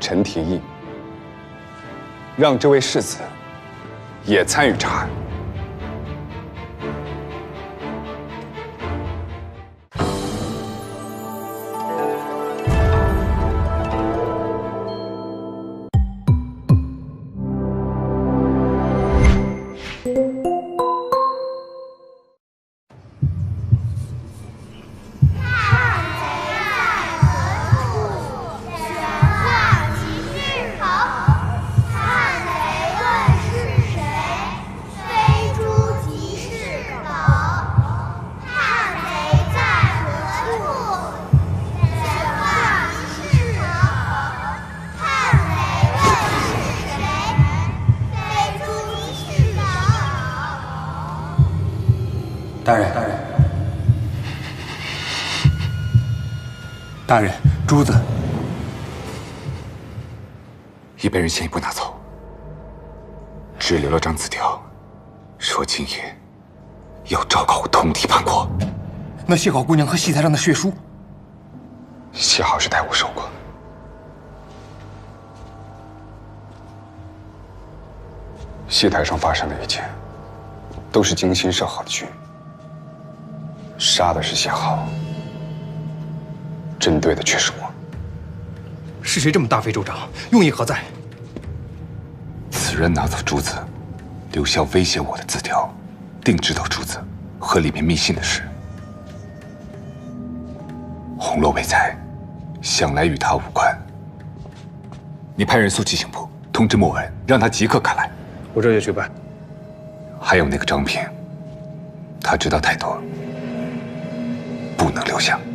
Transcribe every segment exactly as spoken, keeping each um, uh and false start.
陈廷义，让这位世子也参与查案。 大人，大人，大人，珠子已被人先一步拿走，只留了张字条，说今夜要昭告我通敌叛国。 那谢好姑娘和戏台上的血书， 谢好是代我受过。戏台上发生的一切，都是精心设好的局。 杀的是谢浩，针对的却是我。 是谁这么大费周章，用意何在？ 此人拿走珠子，留下威胁我的字条，定知道珠子和里面密信的事。红罗为财，想来与他无关。你派人速骑刑部通知莫文，让他即刻赶来。 我这就去办。 还有那个张平，他知道太多。 不能留下。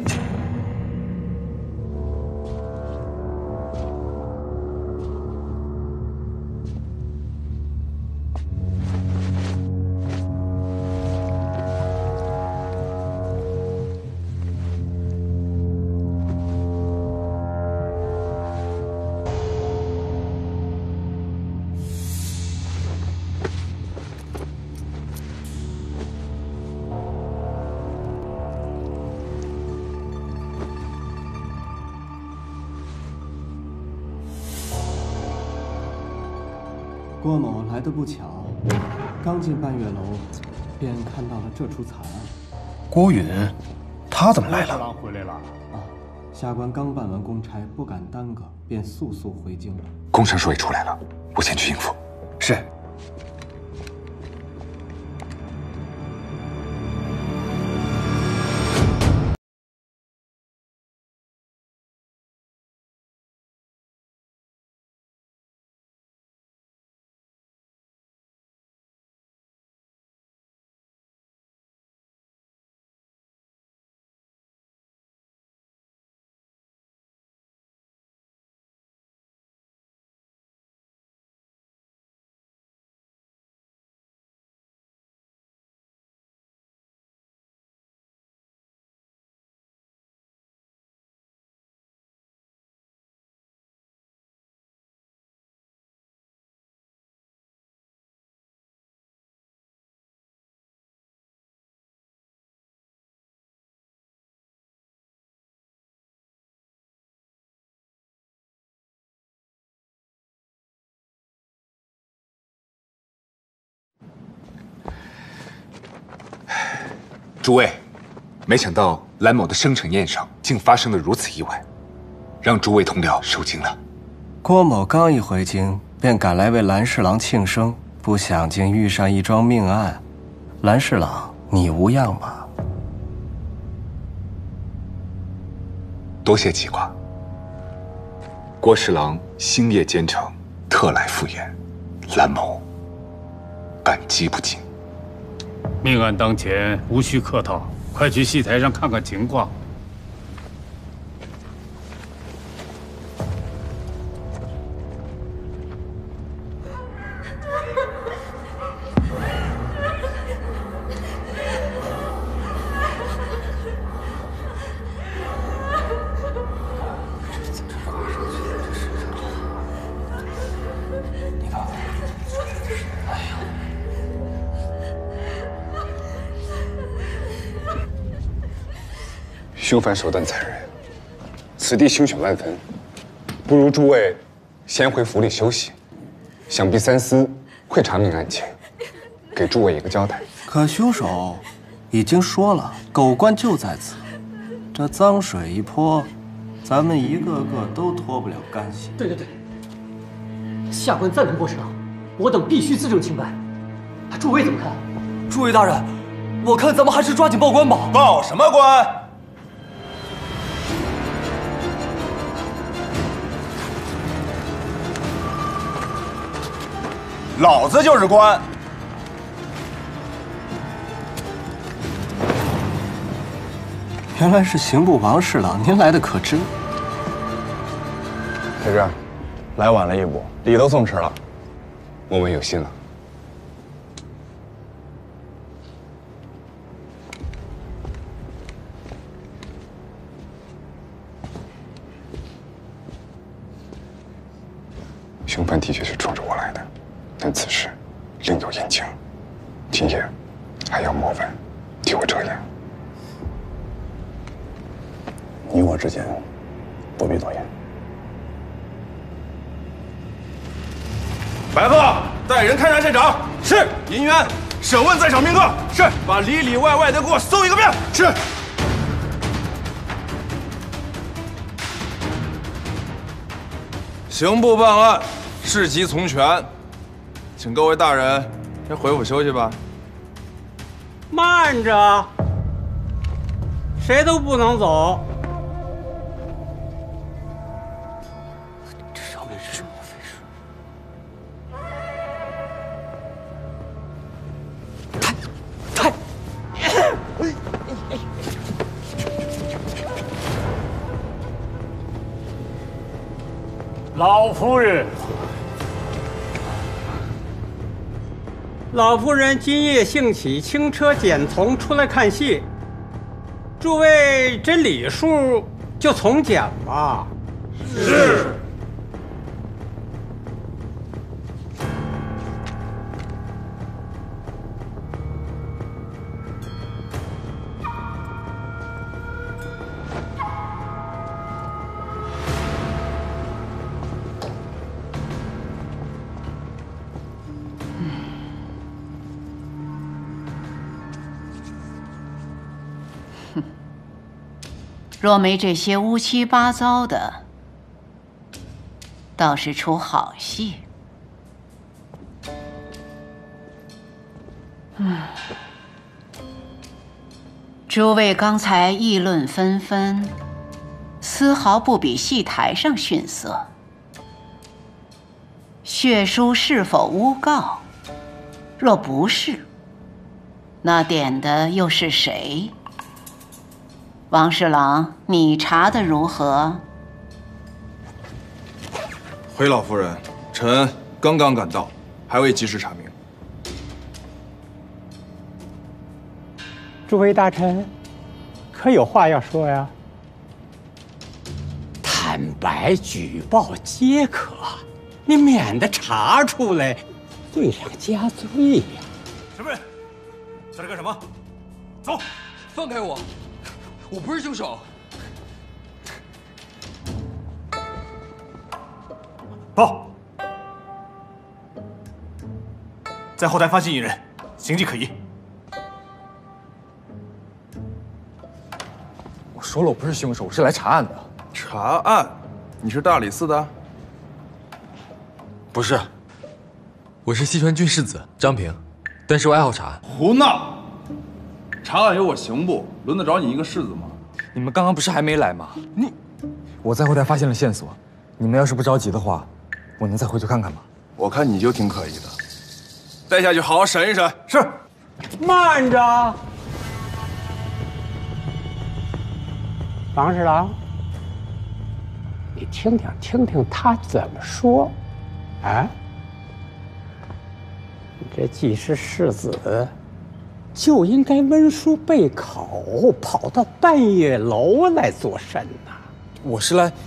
郭某来得不巧，刚进半月楼，便看到了这出惨案。 郭允，他怎么来了？ 二郎回来了啊！下官刚办完公差，不敢耽搁，便速速回京了。 工程书也出来了，我先去应付。 是。 诸位，没想到蓝某的生辰宴上竟发生了如此意外，让诸位同僚受惊了。 郭某刚一回京，便赶来为蓝侍郎庆生，不想竟遇上一桩命案。蓝侍郎，你无恙吧？ 多谢记挂。郭侍郎星夜兼程，特来赴宴，蓝某感激不尽。 命案当前，无需客套，快去戏台上看看情况。 凶犯手段残忍，此地凶险万分，不如诸位先回府里休息，想必三司会查明案情，给诸位一个交代。 可凶手已经说了，狗官就在此，这脏水一泼，咱们一个个都脱不了干系。 对对对，下官赞同郭侍郎，我等必须自证清白。诸位怎么看？ 诸位大人，我看咱们还是抓紧报官吧。 报什么官？老子就是官。 原来是刑部王侍郎，您来的可知？ 太师，来晚了一步，礼都送迟了。 莫问有心了。凶犯的确是冲着我来的，但此事另有隐情。今夜还要莫问替我遮掩。 你我之间不必多言。白鹤带人勘察现场。是。银元审问在场宾客。是。把里里外外的给我搜一个遍。是。刑部办案，事急从权，请各位大人先回府休息吧。 慢着，谁都不能走。 这上面是什么飞石？太太！ 老夫人， 老夫人今夜兴起，轻车简从出来看戏。诸位这礼数就从简吧。 是。 若没这些乌七八糟的，倒是出好戏。嗯，诸位刚才议论纷纷，丝毫不比戏台上逊色。血书是否诬告？若不是，那点的又是谁？王侍郎，你查得如何？ 回老夫人，臣刚刚赶到，还未及时查明。 诸位大臣，可有话要说呀？坦白举报皆可，你免得查出来，罪上加罪呀。 什么人，在这干什么？走！ 放开我！我不是凶手。 报，在后台发现一人，形迹可疑。 我说了，我不是凶手，我是来查案的。 查案？你是大理寺的？ 不是，我是西川郡世子张平，但是我爱好查案。 胡闹！查案有我刑部，轮得着你一个世子吗？ 你们刚刚不是还没来吗？你，我在后台发现了线索，你们要是不着急的话，我能再回去看看吗？ 我看你就挺可疑的，带下去好好审一审。是。 慢着，王侍郎，你听听听听他怎么说。啊，你这既是世子，就应该温书备考，跑到半月楼来作甚呐？ 我是来……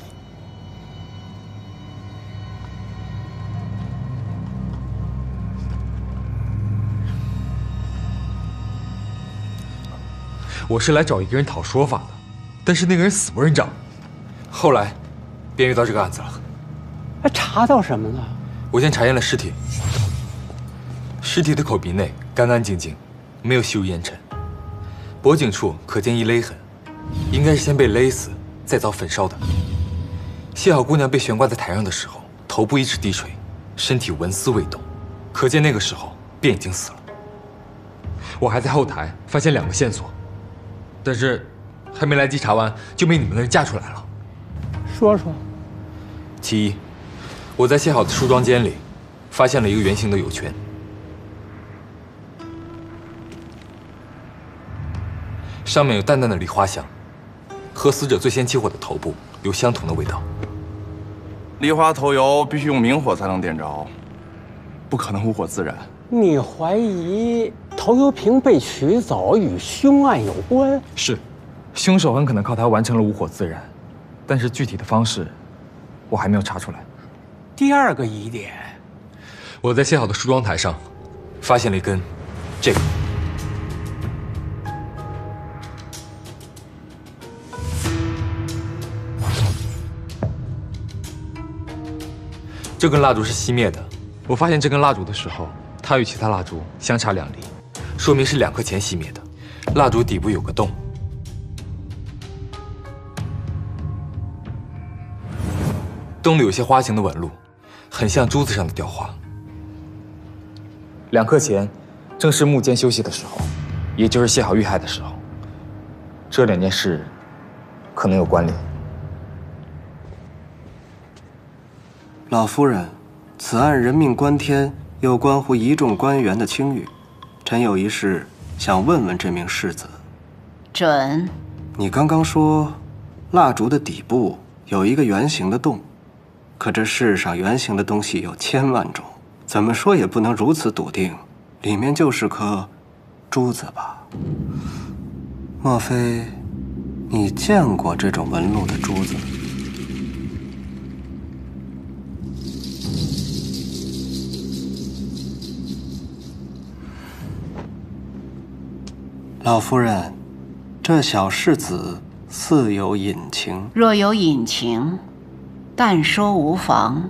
我是来找一个人讨说法的，但是那个人死不认账，后来便遇到这个案子了。 啊，查查到什么了？ 我先查验了尸体，尸体的口鼻内干干净净，没有吸入烟尘，脖颈处可见一勒痕，应该是先被勒死，再遭焚烧的。谢好姑娘被悬挂在台上的时候，头部一直低垂，身体纹丝未动，可见那个时候便已经死了。我还在后台发现两个线索，但是还没来及查完，就被你们的人架出来了。 说说。 其一，我在谢好的梳妆间里发现了一个圆形的油圈，上面有淡淡的梨花香，和死者最先起火的头部有相同的味道。 梨花头油必须用明火才能点着，不可能无火自燃。 你怀疑头油瓶被取走与凶案有关？ 是， 凶手很可能靠它完成了无火自燃，但是具体的方式我还没有查出来。 第二个疑点， 我在谢好的梳妆台上发现了一根这个。这根蜡烛是熄灭的。我发现这根蜡烛的时候，它与其他蜡烛相差两厘，说明是两刻前熄灭的。蜡烛底部有个洞，洞里有些花形的纹路，很像珠子上的雕花。两刻前，正是幕间休息的时候，也就是谢好遇害的时候。这两件事可能有关联。 老夫人，此案人命关天，又关乎一众官员的清誉，臣有一事想问问这名世子。 准。 你刚刚说，蜡烛的底部有一个圆形的洞，可这世上圆形的东西有千万种，怎么说也不能如此笃定，里面就是颗珠子吧？莫非你见过这种纹路的珠子？老夫人，这小世子似有隐情。 若有隐情，但说无妨。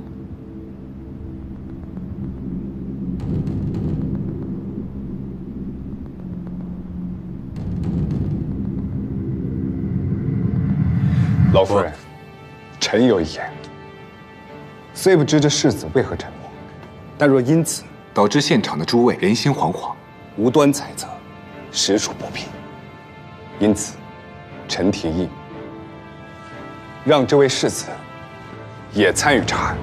老夫人，臣有一言。虽不知这世子为何沉默，但若因此导致现场的诸位人心惶惶， 无端猜测，实属不必。因此，臣提议，让这位世子也参与查案。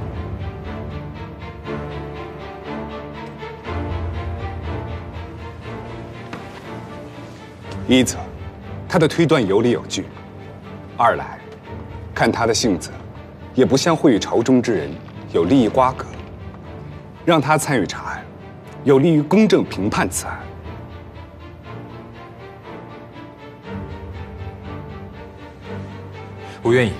一则，他的推断有理有据；二来，看他的性子，也不像会与朝中之人有利益瓜葛。让他参与查案，有利于公正评判此案。 我愿意。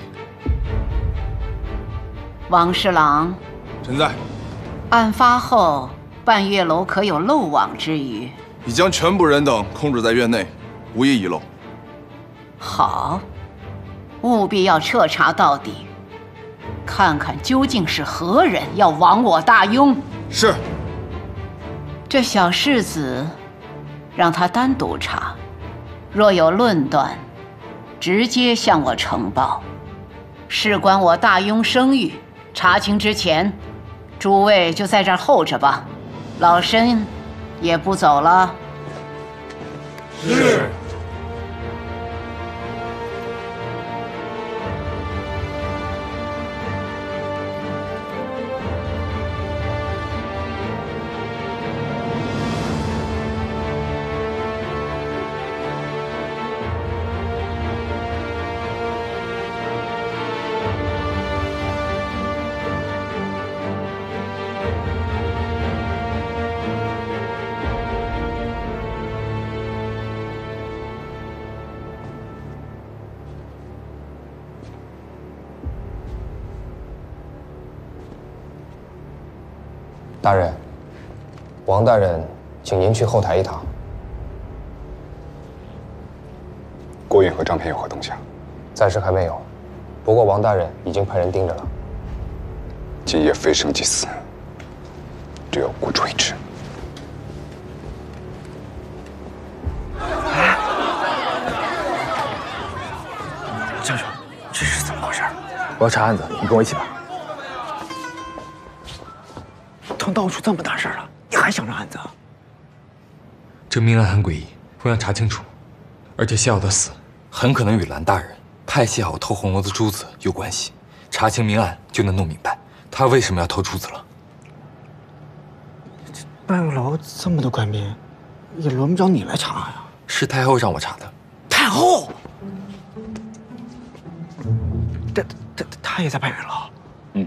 王侍郎， 臣在。 案发后，半月楼可有漏网之鱼？ 已将全部人等控制在院内，无一遗漏。 好，务必要彻查到底，看看究竟是何人要亡我大雍。 是。 这小世子，让他单独查，若有论断，直接向我呈报，事关我大雍声誉。查清之前，诸位就在这儿候着吧，老身也不走了。 是。 大人，王大人，请您去后台一趟。 郭允和张偏有何动向？ 暂时还没有，不过王大人已经派人盯着了。 今夜非生即死，只有孤注一掷。 教授，这是怎么回事？ 我要查案子，你跟我一起吧。 都闹出这么大事了，你还想着案子？ 这命案很诡异，我想查清楚。而且谢好的死很可能与蓝大人派谢好偷红楼的珠子有关系。查清命案就能弄明白他为什么要偷珠子了。 这半月楼这么多官兵，也轮不着你来查呀。 是太后让我查的。 太后，这这他也在半月楼。 嗯。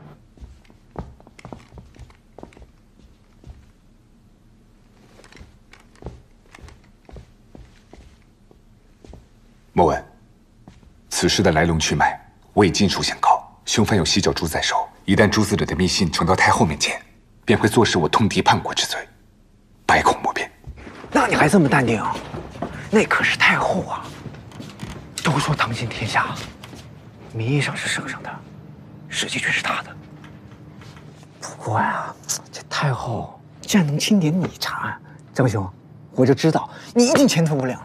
莫问，此事的来龙去脉，我已尽数相告。凶犯有犀角珠在手，一旦诛死者的密信传到太后面前，便会坐视我通敌叛国之罪，百口莫辩。 那你还这么淡定？那可是太后啊！都说唐心天下，名义上是圣上的，实际却是他的。不过呀，这太后既然能钦点你查案，张兄，我就知道你一定前途无量。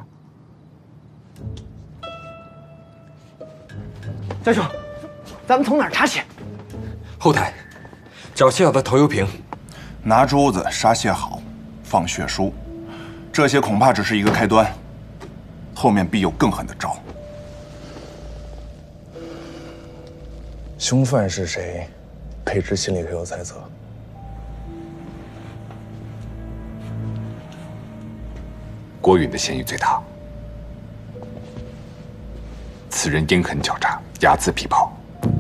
张兄，咱们从哪儿查起？ 后台，找谢好的头油瓶， 拿珠子杀谢好，放血书，这些恐怕只是一个开端，后面必有更狠的招。 凶犯是谁？佩芝心里可有猜测？ 郭允的嫌疑最大，此人阴狠狡诈，睚眦必报。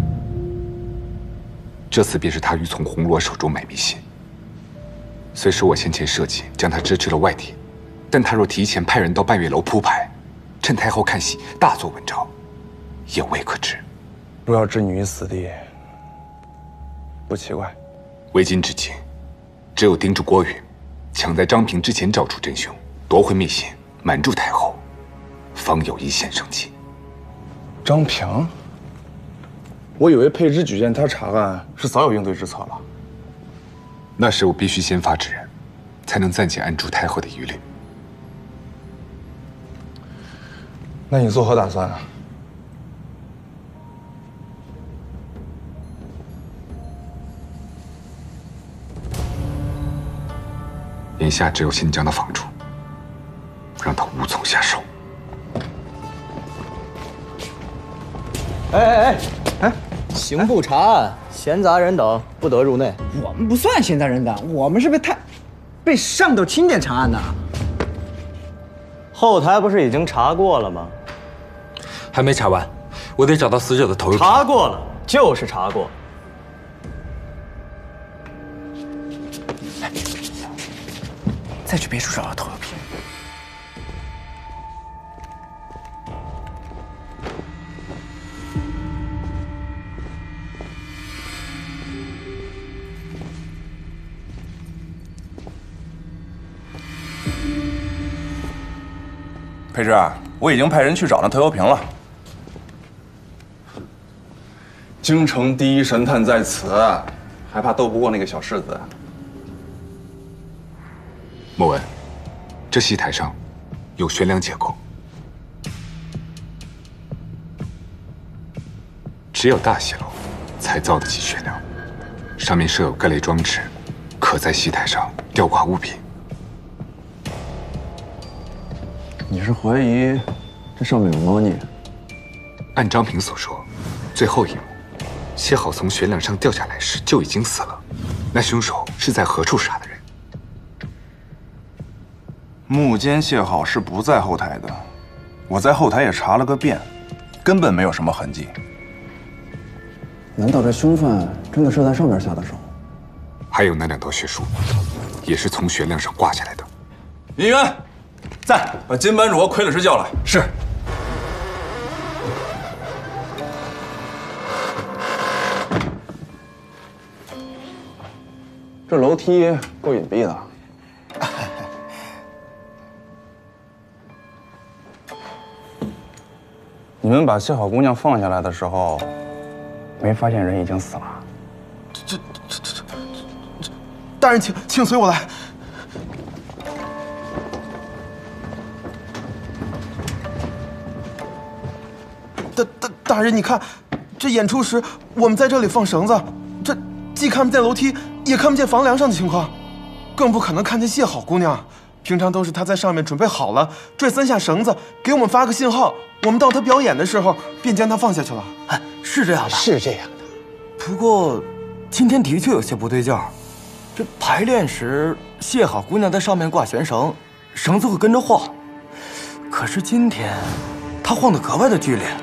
这次便是他欲从红罗手中买密信。虽说我先前设计将他支去了外地，但他若提前派人到半月楼铺排，趁太后看戏大做文章，也未可知。 若要置你于死地，不奇怪。 为今至今，只有盯住郭允，抢在张平之前找出真凶，夺回密信，瞒住太后，方有一线生机。 张平，我以为佩芝举荐他查案是早有应对之策了。 那时我必须先发制人，才能暂且按住太后的疑虑。 那你作何打算啊？ 眼下只有新疆的房主，让他无从下手。 哎哎哎哎！刑部查案，闲杂人等不得入内。 我们不算闲杂人等，我们是被太被上头钦点查案的。 后台不是已经查过了吗？ 还没查完，我得找到死者的头。 查过了，就是查过。 再去别处找到头油瓶。 佩芝，我已经派人去找那头油瓶了。京城第一神探在此，还怕斗不过那个小世子？ 莫文，这戏台上有悬梁结构，只有大戏楼才造得起悬梁，上面设有各类装置，可在戏台上吊挂物品。 你是怀疑这上面有猫腻？ 按张平所说，最后一幕，谢好从悬梁上掉下来时就已经死了，那凶手是在何处杀的人？ 幕间谢好是不在后台的，我在后台也查了个遍，根本没有什么痕迹。 难道这凶犯真的是在上面下的手？ 还有那两道血书，也是从悬梁上挂下来的。 银元，在，把金班主和傀儡师叫来。 是。 这楼梯够隐蔽的。你们把谢好姑娘放下来的时候，没发现人已经死了？ 大人，请请随我来。大大大人，你看，这演出时我们在这里放绳子，这既看不见楼梯，也看不见房梁上的情况，更不可能看见谢好姑娘。平常都是她在上面准备好了，拽三下绳子，给我们发个信号，我们到她表演的时候便将她放下去了。 哎，是这样的， 是这样的。 不过今天的确有些不对劲儿。这排练时，谢好姑娘在上面挂悬绳，绳子会跟着晃。可是今天，她晃得格外的剧烈。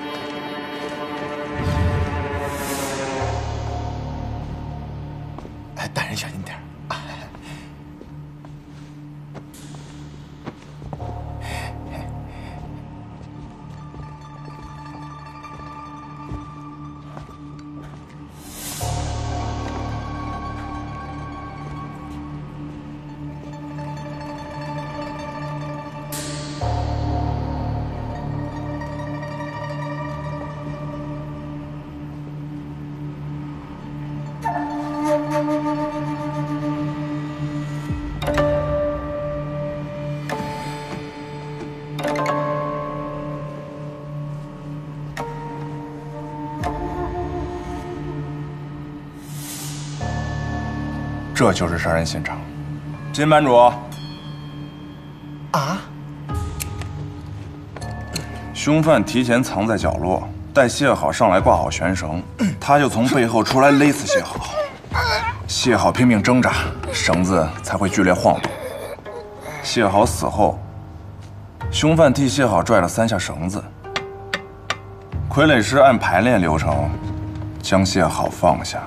哎，大人小心点。 这就是杀人现场。金班主， 啊， 凶犯提前藏在角落，待谢好上来挂好悬绳，他就从背后出来勒死谢好。谢好拼命挣扎，绳子才会剧烈晃动。谢好死后，凶犯替谢好拽了三下绳子。傀儡师按排练流程将谢好放下。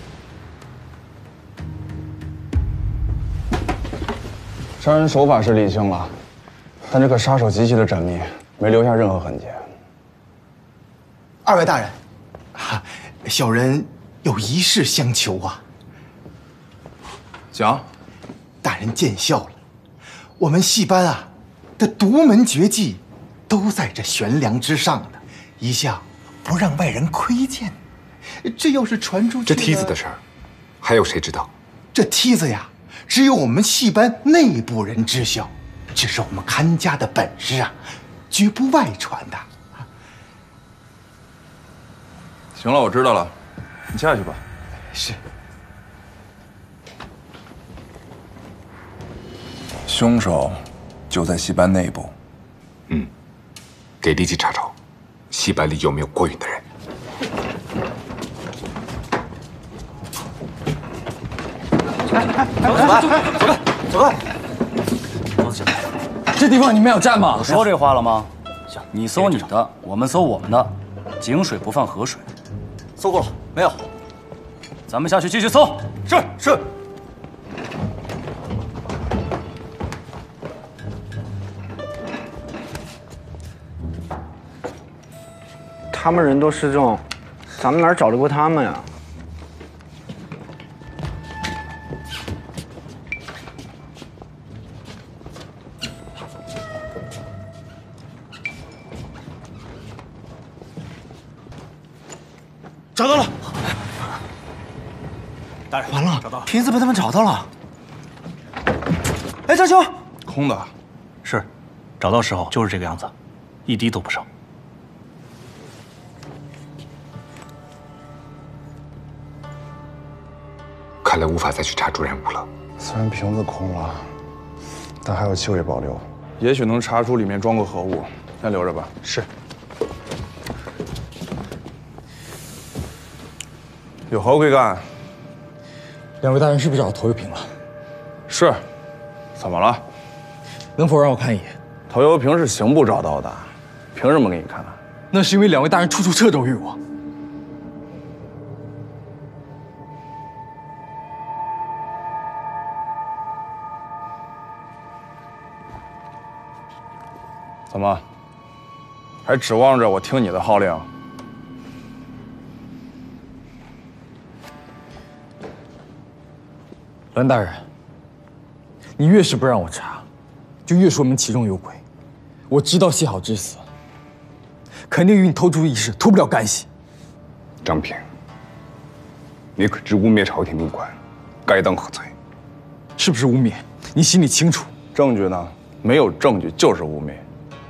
杀人手法是理清了，但这个杀手极其的缜密，没留下任何痕迹。 二位大人，啊，小人有一事相求啊。 讲， 大人见笑了。我们戏班啊的独门绝技，都在这悬梁之上呢，一向不让外人窥见。这要是传出去， 这梯子的事儿，还有谁知道？ 这梯子呀，只有我们戏班内部人知晓，这是我们看家的本事啊，绝不外传的。 行了，我知道了，你下去吧。 是。 凶手就在戏班内部。 嗯，得立即查找，戏班里有没有郭允的人。 走吧，走吧，走吧。 走起来。这地方你们要站吗？ 我说这话了吗？行，你搜你的，我们搜我们的，井水不犯河水。搜过了没有？咱们下去继续搜。是是。 他们人多势众，咱们哪儿找得过他们呀？ 找到了， 大人，完了，找到了，瓶子被他们找到了。哎，张兄， 空的。 是，找到时候就是这个样子，一滴都不剩。 看来无法再去查住人物了。 虽然瓶子空了，但还有气味保留，也许能查出里面装过何物。先留着吧。 是。 有何贵干？ 两位大人是不是找到头油瓶了？ 是。怎么了？ 能否让我看一眼？ 头油瓶是刑部找到的，凭什么给你看？ 那是因为两位大人处处掣肘于我。 怎么？还指望着我听你的号令？ 栾大人，你越是不让我查，就越说明其中有鬼。我知道谢好之死，肯定与你偷猪一事脱不了干系。 张平， 你可知污蔑朝廷命官，该当何罪？ 是不是污蔑？你心里清楚。 证据呢？没有证据就是污蔑。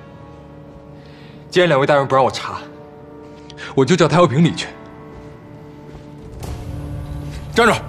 既然两位大人不让我查，我就叫太后评理去。站住！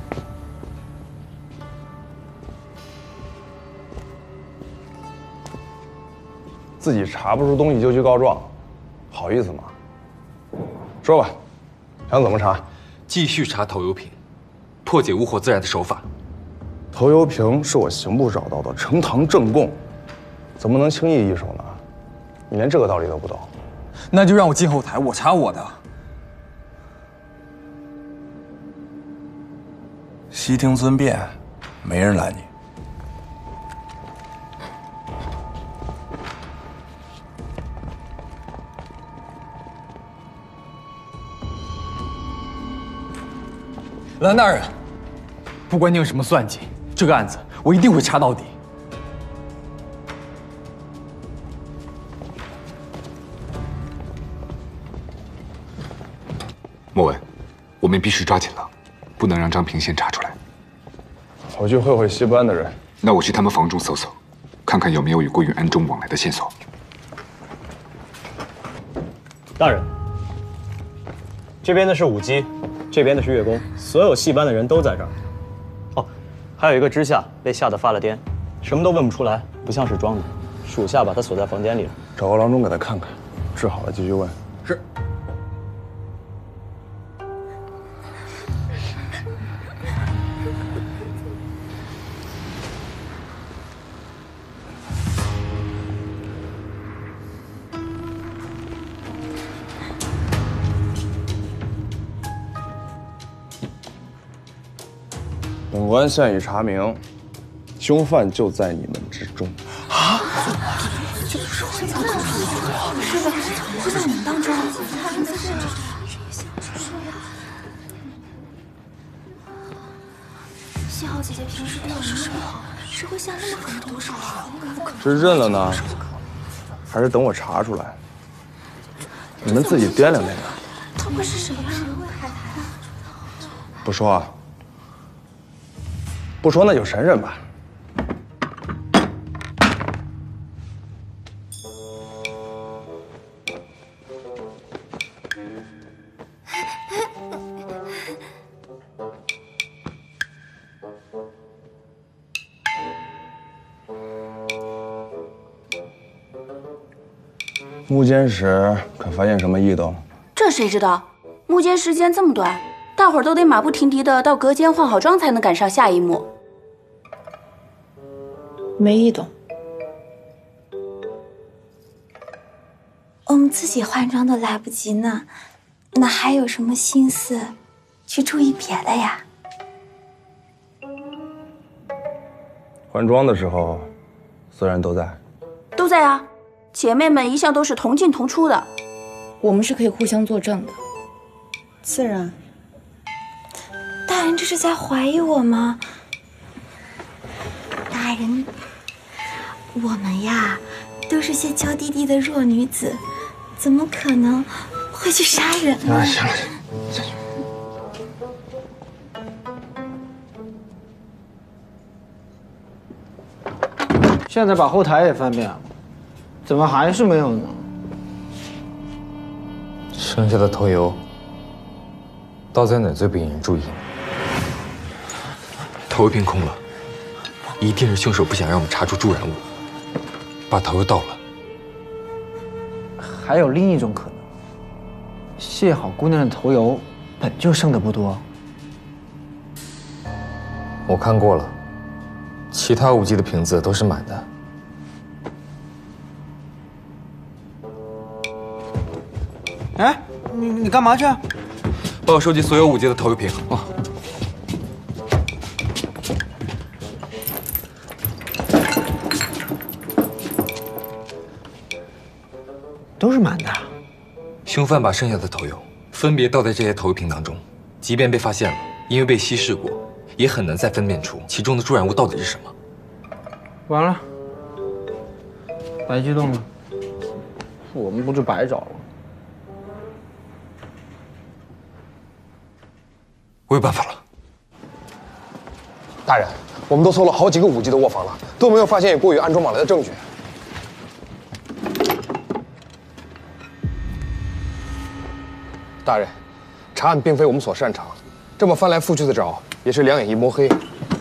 自己查不出东西就去告状，好意思吗？说吧，想怎么查？ 继续查头油瓶，破解无火自燃的手法。 头油瓶是我刑部找到的，呈堂证供，怎么能轻易一手呢？你连这个道理都不懂？ 那就让我进后台，我查我的。 悉听尊便，没人拦你。 蓝大人，不管你有什么算计，这个案子我一定会查到底。 莫文，我们必须抓紧了，不能让张平先查出来。 我去会会戏班的人。 那我去他们房中搜搜，看看有没有与郭允安中往来的线索。 大人，这边的是舞姬，这边的是乐工，所有戏班的人都在这儿。哦，还有一个知下被吓得发了癫，什么都问不出来，不像是装的。属下把他锁在房间里了。 找个郎中给他看看，治好了继续问。 是。 本官现已查明，凶犯就在你们之中。 啊！就是说，是的，就在我们当中。谢豪姐姐平时对我那么好，是会下那么狠的毒手啊？ 是认了呢，还是等我查出来？你们自己掂量掂量。 他会是谁呀？ 不说啊。不说那就审审吧。木间时可发现什么异动？ 这谁知道？幕间时间这么短，大伙儿都得马不停蹄的到隔间换好装才能赶上下一幕。 没异动。 我们自己换装都来不及呢，哪还有什么心思去注意别的呀？ 换装的时候，所有人都在。 都在啊，姐妹们一向都是同进同出的。 我们是可以互相作证的。 自然。大人这是在怀疑我吗？大人，我们呀，都是些娇滴滴的弱女子，怎么可能会去杀人呢？ 啊，行了，下去。 现在把后台也翻遍了，怎么还是没有呢？ 剩下的头油倒在哪最不引人注意？头油瓶空了，一定是凶手不想让我们查出助燃物，把头油倒了。 还有另一种可能，谢好姑娘的头油本就剩的不多。 我看过了，其他武器的瓶子都是满的。 哎，你你干嘛去？ 帮我收集所有武器的头油瓶。哦。 都是满的。 凶犯把剩下的头油分别倒在这些头油瓶当中，即便被发现了，因为被稀释过，也很难再分辨出其中的助燃物到底是什么。 完了，白激动了，我们不就白找了？ 帮我收集所有武器的头油瓶。哦。 都是满的。凶犯把剩下的头油分别倒在这些头油瓶当中，即便被发现了，因为被稀释过，也很难再分辨出其中的助燃物到底是什么。完了，白激动了，我们不就白找了？ 我们不就白找了？ 我有办法了。 大人，我们都搜了好几个武姬的卧房了，都没有发现有郭宇暗中往来的证据。大人，查案并非我们所擅长，这么翻来覆去的找，也是两眼一摸黑。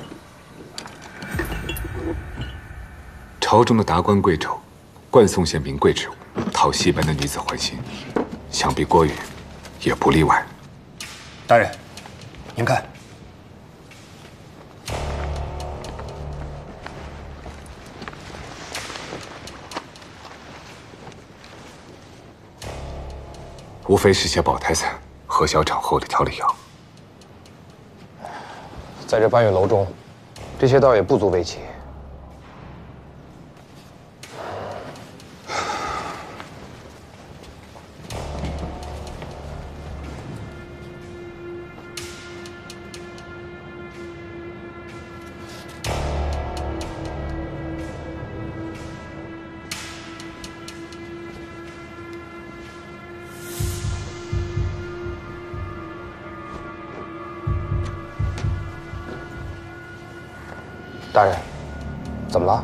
朝中的达官贵胄，灌送些名贵之物，讨戏班的女子欢心，想必郭宇也不例外。 大人，您看， 无非是些保胎散和小产后的调理药。 在这半月楼中，这些倒也不足为奇。大人，怎么了？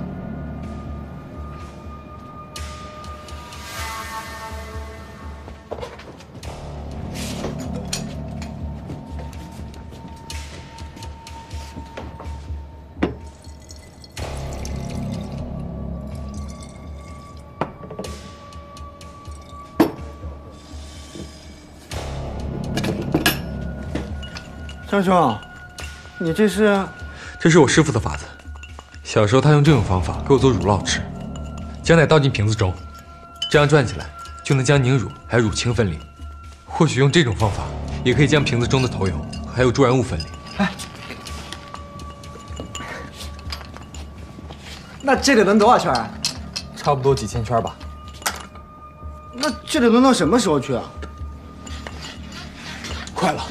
张兄，你这是？ 这是我师傅的法子。小时候他用这种方法给我做乳酪吃，将奶倒进瓶子中，这样转起来就能将凝乳还有乳清分离。或许用这种方法，也可以将瓶子中的头油还有助燃物分离。 哎，那这得轮多少圈啊？ 差不多几千圈吧。 那这得轮到什么时候去啊？ 快了。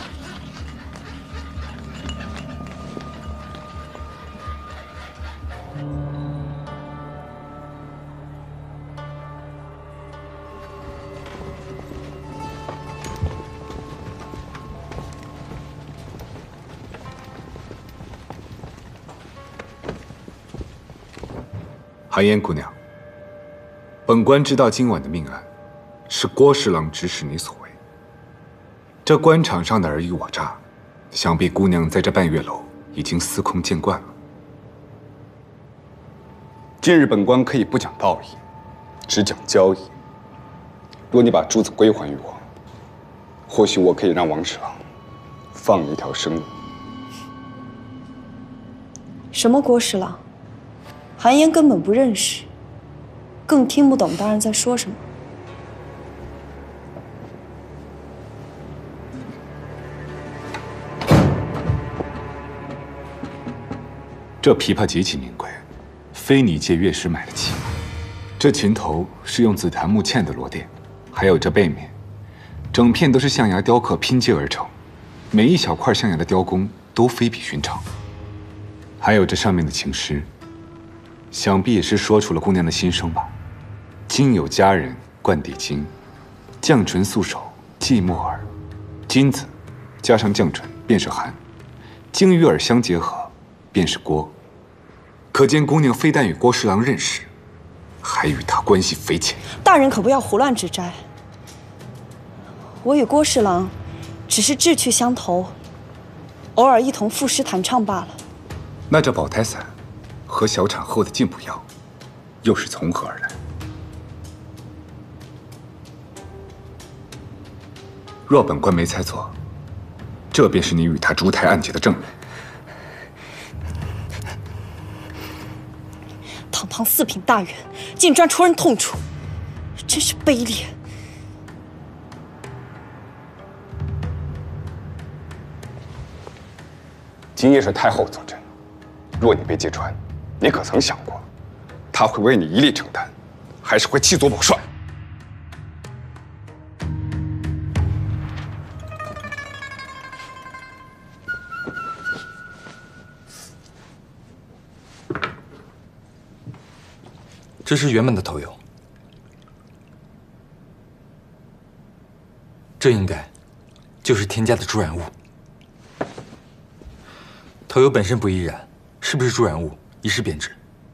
寒烟姑娘，本官知道今晚的命案是郭侍郎指使你所为。这官场上的尔虞我诈，想必姑娘在这半月楼已经司空见惯了。 今日本官可以不讲道义，只讲交易。若你把珠子归还于我，或许我可以让王侍郎放你一条生路。 什么郭侍郎？韩嫣根本不认识，更听不懂大人在说什么。 这琵琶极其名贵，非你借乐师买得起。这琴头是用紫檀木嵌的螺钿，还有这背面，整片都是象牙雕刻拼接而成，每一小块象牙的雕工都非比寻常。还有这上面的情诗。想必也是说出了姑娘的心声吧。今有佳人冠帝京，绛唇素手寂寞耳。金子加上绛唇便是寒，京与耳相结合便是郭。可见姑娘非但与郭侍郎认识，还与他关系匪浅。 大人可不要胡乱指摘。我与郭侍郎只是志趣相投，偶尔一同赋诗弹唱罢了。 那这保胎散和小产后的进补药，又是从何而来？若本官没猜错，这便是你与他烛台暗结的证人。 堂堂四品大员，竟专戳人痛处，真是卑劣！ 今夜是太后坐镇，若你被揭穿，你可曾想过，他会为你一力承担，还是会弃左保帅？ 这是原本的头油，这应该就是添加的助燃物。 头油本身不易燃，是不是助燃物，一时变质。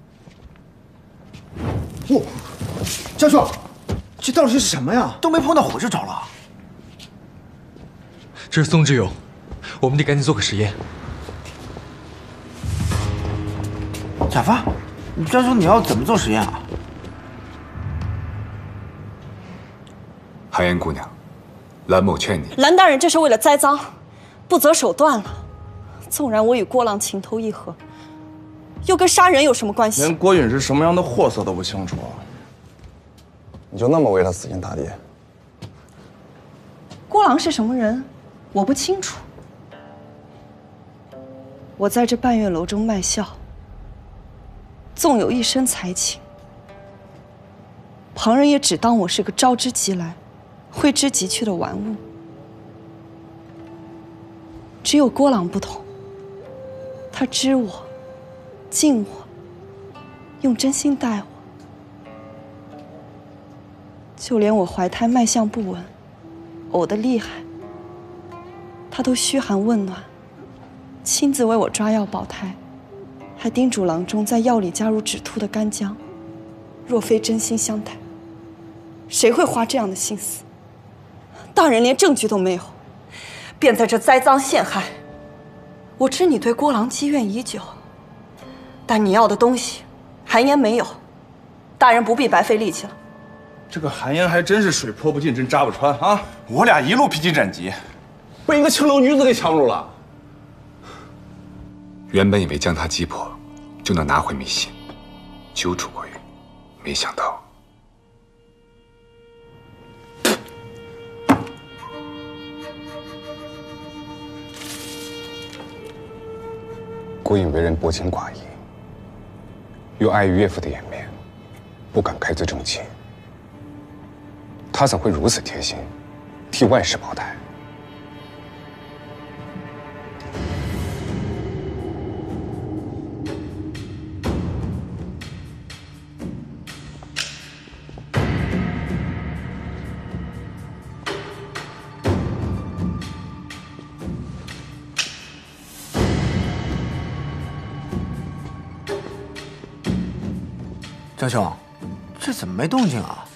哦，教授，这到底是什么呀？都没碰到火就着了。 这是松脂油，我们得赶紧做个实验。 贾发，教授，你要怎么做实验啊？ 寒烟姑娘，蓝某劝你， 蓝大人这是为了栽赃，不择手段了。纵然我与郭浪情投意合，又跟杀人有什么关系？ 连郭允是什么样的货色都不清楚， 你就那么为他死心塌地？ 郭浪是什么人，我不清楚。我在这半月楼中卖笑，纵有一身才情，旁人也只当我是个招之即来，挥之即去的玩物。只有郭浪不同，他知我，敬我，用真心待我。就连我怀胎脉象不稳，呕得厉害，他都嘘寒问暖，亲自为我抓药保胎，还叮嘱郎中在药里加入止吐的干姜。若非真心相待，谁会花这样的心思？大人连证据都没有，便在这栽赃陷害。我知你对郭郎积怨已久，但你要的东西，韩嫣没有，大人不必白费力气了。 这个韩嫣还真是水泼不进，针扎不穿啊！我俩一路披荆斩棘，被一个青楼女子给强住了。 原本以为将他击破，就能拿回密信，揪出郭允，没想到。 郭允为人薄情寡义，又碍于岳父的颜面，不敢开罪正妻。他怎会如此贴心，替外室保胎？ 教授，这怎么没动静啊？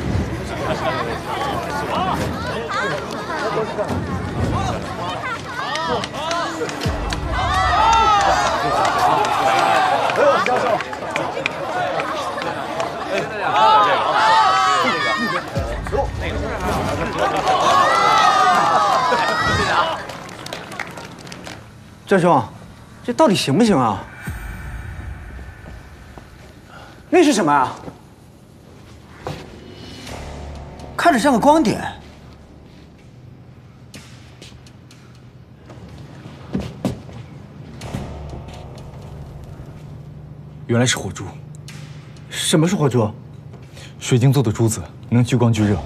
教授， 教授，这到底行不行啊？那是什么啊？看着像个光点。 原来是火珠。 什么是火珠？ 水晶做的珠子，能聚光聚热。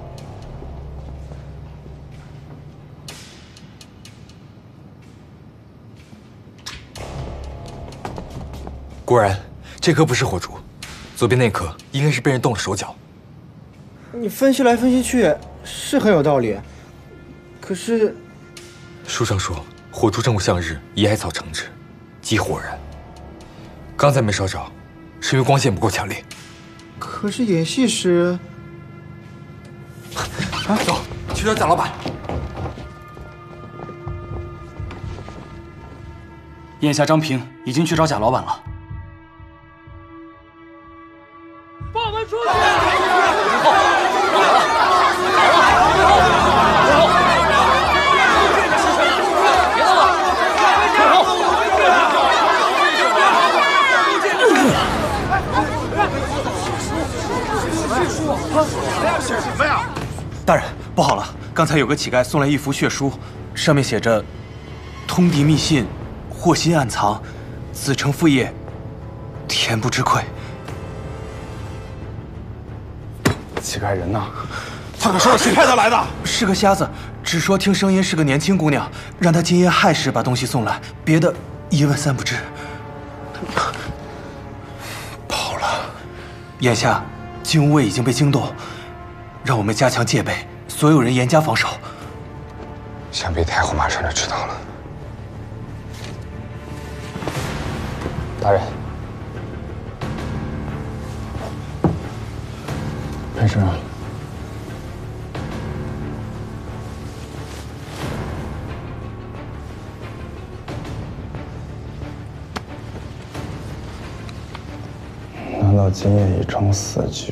果然，这颗不是火珠，左边那颗应该是被人动了手脚。 你分析来分析去是很有道理，可是书上说火珠正午向日，以艾草成之，即火燃。刚才没烧着，是因为光线不够强烈。 可是演戏时， 啊，走，去找贾老板。 眼下张平已经去找贾老板了。 放我们出去！ 写什么呀？ 大人，不好了！刚才有个乞丐送来一幅血书，上面写着“通敌密信，祸心暗藏，子承父业，恬不知愧”。 乞丐人呢？他可说是谁派他来的？ 是个瞎子，只说听声音是个年轻姑娘，让他今夜亥时把东西送来，别的一问三不知。跑了。眼下金吾卫已经被惊动，让我们加强戒备，所有人严加防守。 想必太后马上就知道了。 大人，没事啊。 难道今夜已成死局？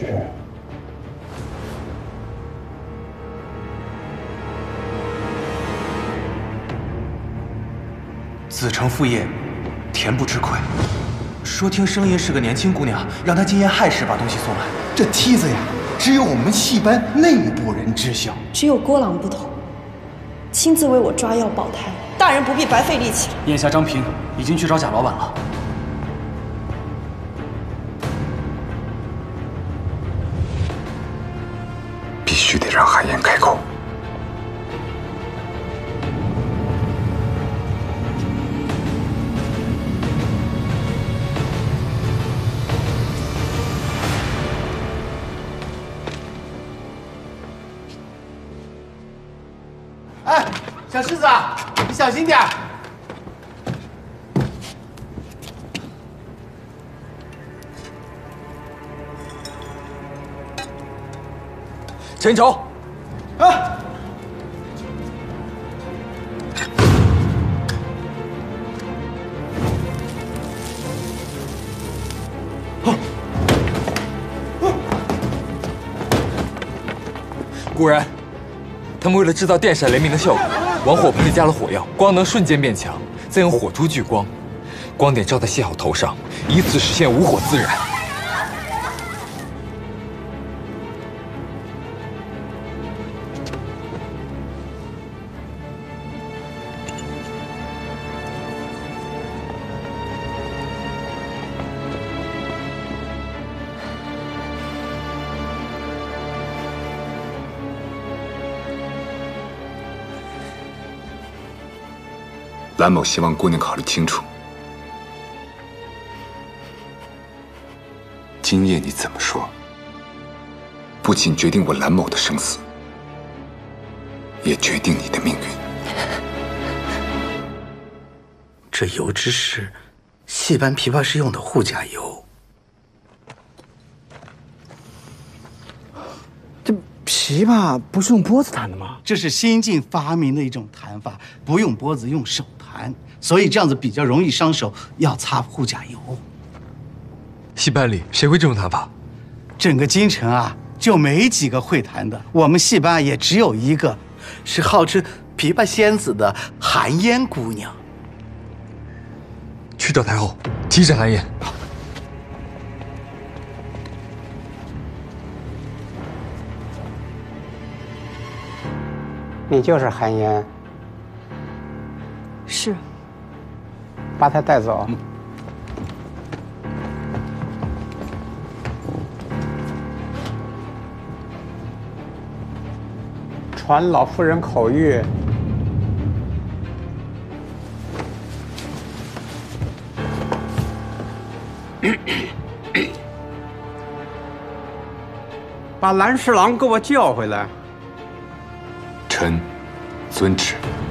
子承父业，恬不知愧。说听声音是个年轻姑娘，让她今夜亥时把东西送来。这梯子呀，只有我们戏班内部人知晓。 只有郭朗不同，亲自为我抓药保胎，大人不必白费力气。 眼下张平已经去找贾老板了。 必须得让韩岩开口。 哎，小狮子，你小心点。 前朝。 啊！ 果然，他们为了制造电闪雷鸣的效果，往火盆里加了火药，光能瞬间变强，再用火珠聚光，光点照在谢好头上，以此实现无火自燃。 蓝某希望姑娘考虑清楚，今夜你怎么说，不仅决定我蓝某的生死，也决定你的命运。 这油脂是戏班琵琶师用的护甲油。 这琵琶不是用拨子弹的吗？ 这是新晋发明的一种弹法，不用拨子，用手弹，所以这样子比较容易伤手，要擦护甲油。 戏班里谁会这种弹法？ 整个京城啊，就没几个会弹的。我们戏班也只有一个，是号称琵琶仙子的韩嫣姑娘。 去找太后，提审韩嫣。 你就是韩嫣， 是。 把他带走。嗯、传老夫人口谕，把蓝侍郎给我叫回来。 臣遵旨。